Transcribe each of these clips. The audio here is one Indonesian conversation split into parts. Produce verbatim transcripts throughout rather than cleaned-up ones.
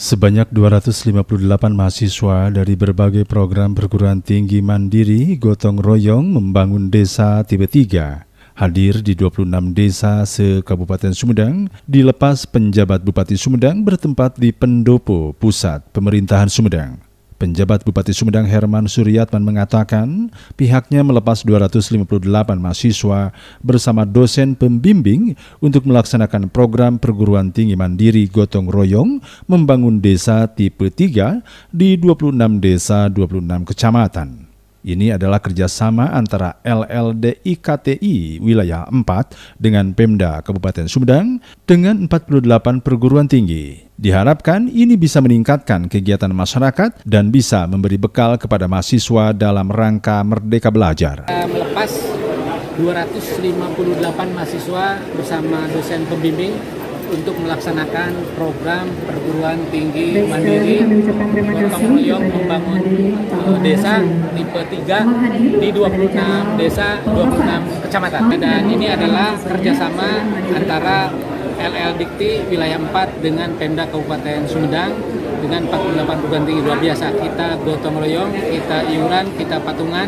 Sebanyak dua ratus lima puluh delapan mahasiswa dari berbagai program perguruan tinggi mandiri gotong royong membangun desa tipe tiga. Hadir di dua puluh enam desa se-Kabupaten Sumedang, dilepas penjabat Bupati Sumedang bertempat di Pendopo, pusat pemerintahan Sumedang. Penjabat Bupati Sumedang Herman Suryatman mengatakan pihaknya melepas dua ratus lima puluh delapan mahasiswa bersama dosen pembimbing untuk melaksanakan program perguruan tinggi mandiri gotong royong membangun desa tipe tiga di dua puluh enam desa dua puluh enam kecamatan. Ini adalah kerjasama antara L L D I K T I wilayah empat dengan Pemda Kabupaten Sumedang dengan empat puluh delapan perguruan tinggi. Diharapkan ini bisa meningkatkan kegiatan masyarakat dan bisa memberi bekal kepada mahasiswa dalam rangka Merdeka Belajar. Melepas dua ratus lima puluh delapan mahasiswa bersama dosen pembimbing untuk melaksanakan program perguruan tinggi mandiri gotong royong membangun uh, desa tipe tiga di dua puluh enam desa, dua puluh enam kecamatan. Dan ini adalah kerjasama antara L L D I K T I wilayah empat dengan Pemda Kabupaten Sumedang dengan empat puluh delapan perguruan tinggi. Luar biasa, kita gotong royong, kita iuran, kita patungan.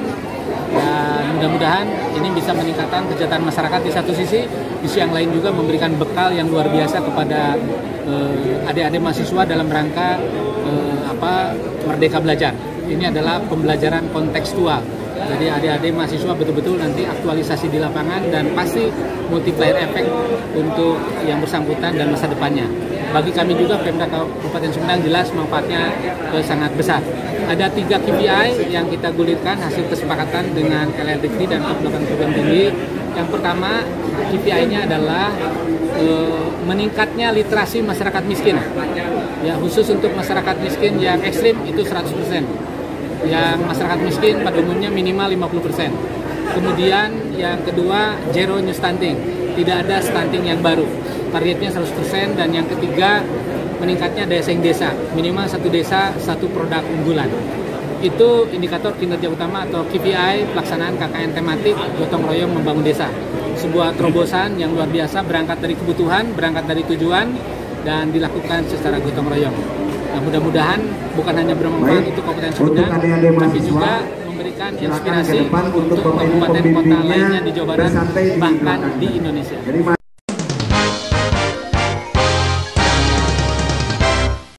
Dan mudah-mudahan ini bisa meningkatkan kesejahteraan masyarakat di satu sisi, di sisi yang lain juga memberikan bekal yang luar biasa kepada eh, adik-adik mahasiswa dalam rangka eh, apa Merdeka Belajar. Ini adalah pembelajaran kontekstual. Jadi adik-adik mahasiswa betul-betul nanti aktualisasi di lapangan dan pasti multiplier efek untuk yang bersangkutan dan masa depannya. Bagi kami juga Pemda Kabupaten Sumedang jelas manfaatnya eh, sangat besar. Ada tiga K P I yang kita gulirkan hasil kesepakatan dengan L L D I K T I dan empat puluh delapan perguruan tinggi. Yang pertama K P I-nya adalah eh, meningkatnya literasi masyarakat miskin. Ya, khusus untuk masyarakat miskin yang ekstrim itu seratus persen. Yang masyarakat miskin pada umumnya minimal lima puluh persen. Kemudian yang kedua zero new stunting, tidak ada stunting yang baru, targetnya seratus persen. Dan yang ketiga meningkatnya daya saing desa, minimal satu desa satu produk unggulan. Itu indikator kinerja utama atau K P I pelaksanaan K K N tematik gotong royong membangun desa. Sebuah terobosan yang luar biasa, berangkat dari kebutuhan, berangkat dari tujuan, dan dilakukan secara gotong royong. Nah, mudah-mudahan bukan hanya bermanfaat untuk Kabupaten Sumedang, tapi juga memberikan inspirasi untuk kabupaten kota lainnya di Jawa Barat, bahkan di Indonesia.